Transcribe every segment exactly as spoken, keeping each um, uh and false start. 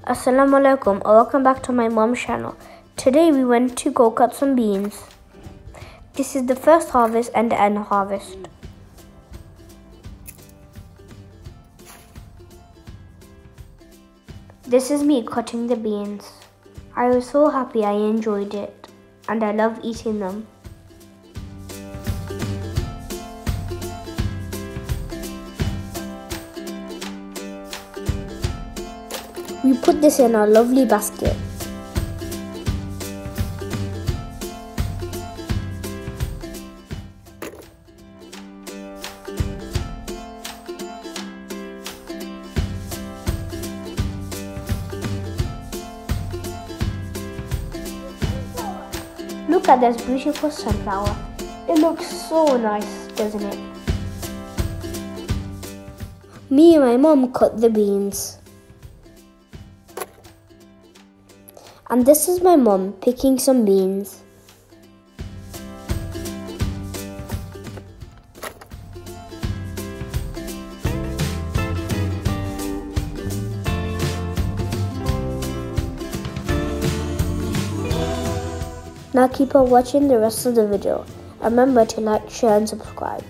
Assalamu alaikum and welcome back to my mom's channel. Today we went to go cut some beans. This is the first harvest and the end harvest. This is me cutting the beans. I was so happy, I enjoyed it and I love eating them. We put this in our lovely basket. Look at this beautiful sunflower. It looks so nice, doesn't it? Me and my mom cut the beans. And this is my mom picking some beans. Now keep on watching the rest of the video. Remember to like, share and subscribe.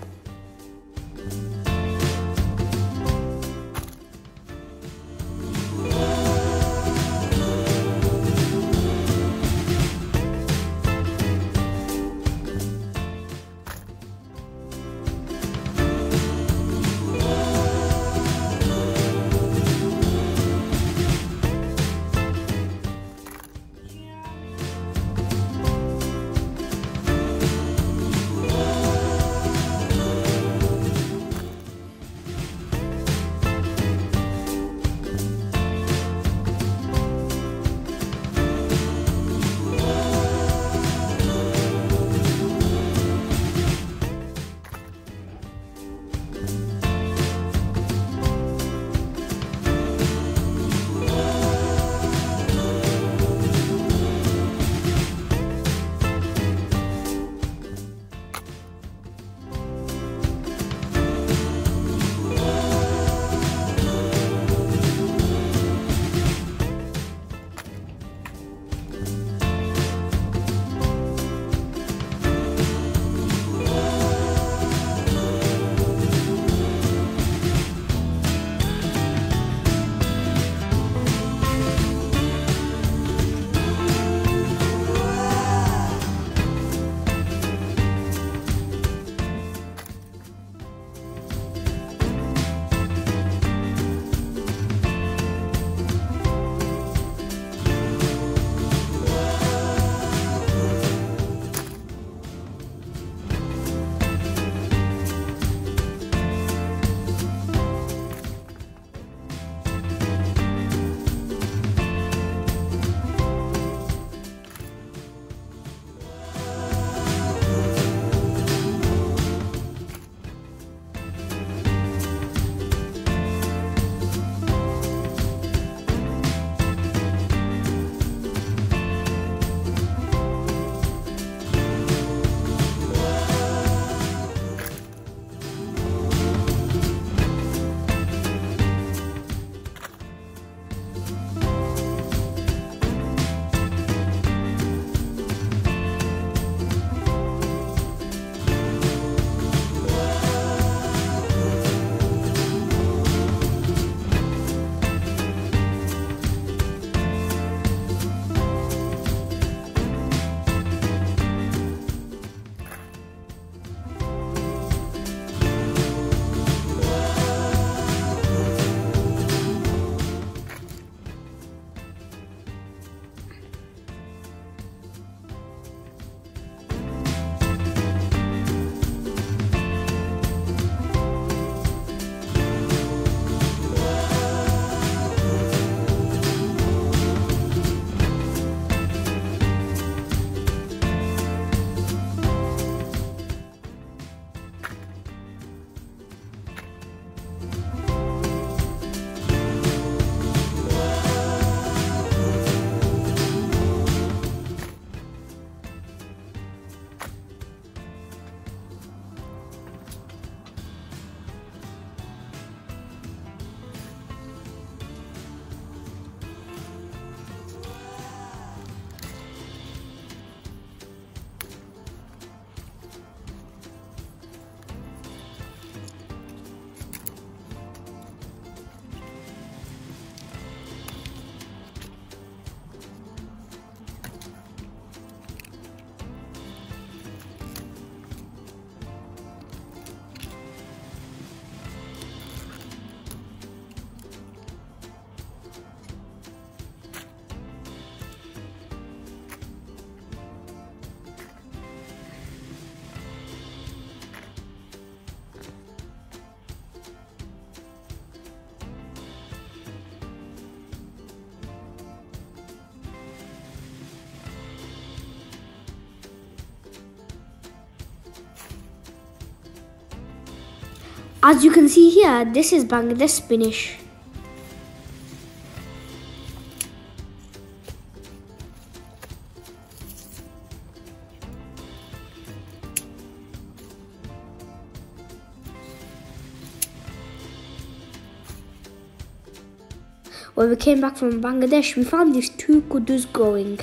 As you can see here, this is Bangladesh spinach. When we came back from Bangladesh, we found these two kudus growing.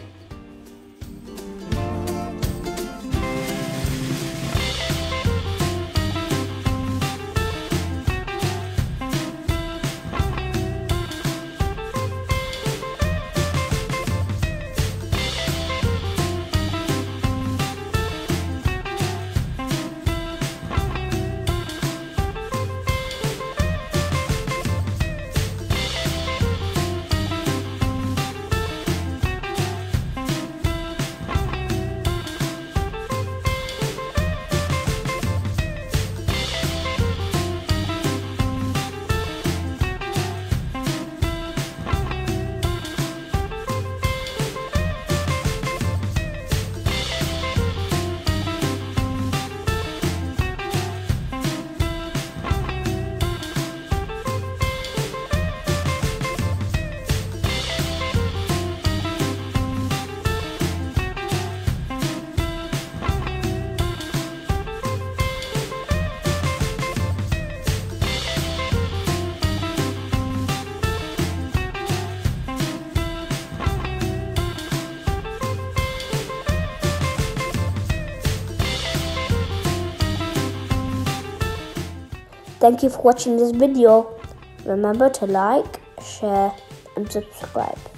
Thank you for watching this video. Remember to like, share and subscribe.